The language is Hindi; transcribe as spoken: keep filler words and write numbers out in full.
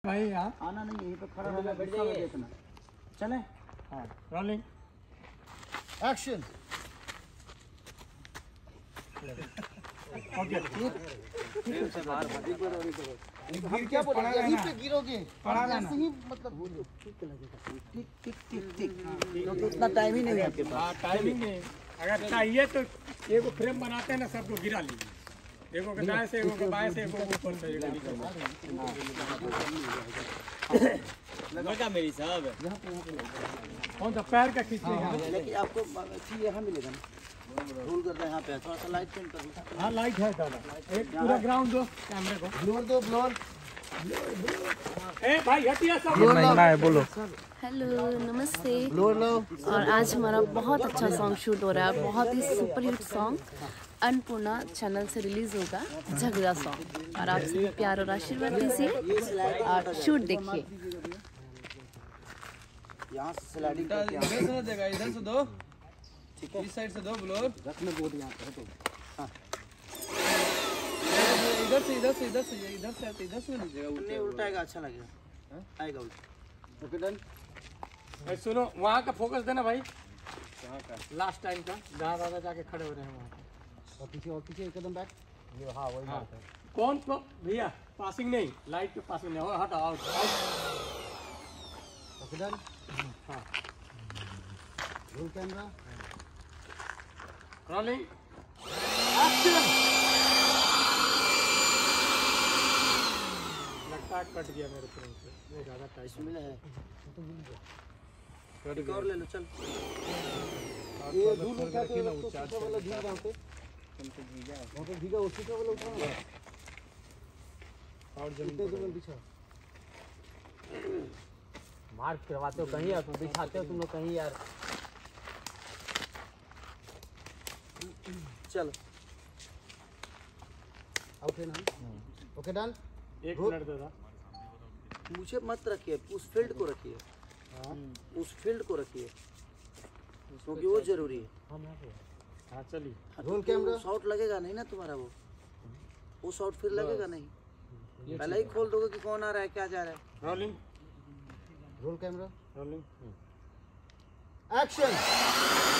भाई यहाँ आना नहीं, यहीं पे खड़ा रहना, बैठ जाइए देखना। चले हाँ रोलिंग एक्शन। ओके हम क्या बोला, यहीं पे गिरोगे, पड़ा रहना। ऐसे ही मतलब ठीक लगेगा, ठीक ठीक ठीक ठीक, क्योंकि उतना टाइम ही नहीं है आपके पास। टाइमिंग नहीं, अगर चाहिए तो एगो फ्रेम बनाते हैं ना, सबको गिरा लीजिए, एगो के दाएं से, एगो के बाएं से, एगो ऊपर से, एगो नीचे से। लगा मेरी साहब यहाँ पे यहाँ पे लगेगा। कौन सा पैर का खींचेगा? लेकिन आपको ठीक यहाँ मिलेगा ना, रोल करते हैं यहाँ पे, थोड़ा सा लाइट पेंट कर लो। हाँ लाइट है दादा, एक पूरा ग्राउंड दो कैमरे को। ब्लोर दो, ब्लोर। ए भाई हटिया सब। महिला है, बोलो। हेलो नमस्ते। ब्लोर लो। और आज हमारा बहुत अच्छा सॉन्ग शूट हो रहा है, बहुत ही super hit song Annapurna channel से रिलीज होगा, झगड़ा सॉन्ग। और आप सभी प्यार और आशीर्वाद दीजिए और शूट देखिए। यहाँ से स्लाइडिंग करके इधर से देगा, इधर से दो, ठीक है, इस साइड से दो ब्लोर, रखने बोर्ड यहाँ पे तो। हाँ इधर से इधर से इधर से इधर से आते इधर से लीजिएगा, नहीं उल्टाएगा, अच्छा लगेगा, आएगा उल्टा। Okay done. भाई सुनो, वहाँ का फोकस देना भाई, लास्ट टाइम का जहाँ दादा जाके खड़े हो रहे हैं वहाँ पे। और पीछे और पीछे एकदम बैक। ये हाँ वही बात है। कौन को भैया पासिंग नहीं, लाइट पे पासिंग नहीं हो, हटाओ आउट ओके डन। हाँ रोल कैमरा। Rolling action. लगता है कट गया मेरे फ्रेम से, ये ज़्यादा टाइट मिला है, कट एक गया। और ले लो, चल। ये दूर उठाते हो तो शीशा वाला भीग वहाँ पे, वहाँ पे भीगा, वो शीशा वाला उठाओ। और जमीन इतने दूर में बिछा। मार्क करवाते हो कहीं, तुम बिछाते हो तुम लोग कहीं यार। चल ओके ना, ओके डन। एक मिनट दादा, मुझे मत रखिए, उस फील्ड को रखिए, उस फील्ड को रखिए, क्योंकि वो जरूरी है। हाँ चलिए। Roll camera. शॉट लगेगा नहीं ना तुम्हारा, वो वो शॉट फिर लगेगा नहीं, पहले ही खोल दोगे कि कौन आ रहा है, क्या जा रहा है। Rolling roll camera. Rolling action.